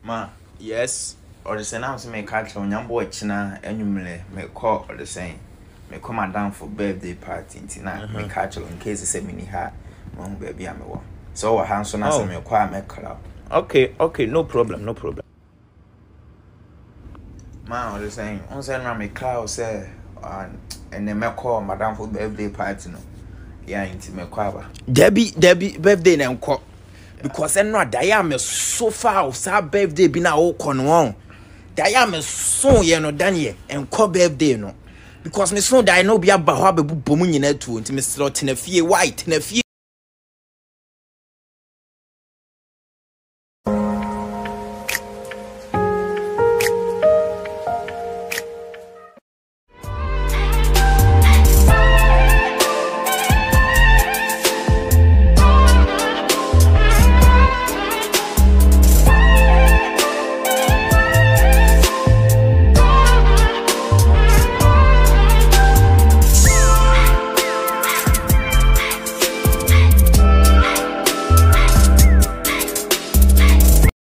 Ma, yes, or the same house may catch on young boy china annually may call or the same. May come down for birthday party tonight, may catch in case it's a mini hat, one baby I'm a so a handsome as me acquire my cloud. Okay, no problem. Ma, or the same, on send me cloud say, and then may call Madame for birthday party. No, yeah, into me quava. Debbie, birthday and call. Because I'm not Diam so far of sa birthday be now all con one. Diam is so Danii and call birthday no. Because Miss No I know be a bahabe booming in it too, and Miss Lot in a fear white in a fear.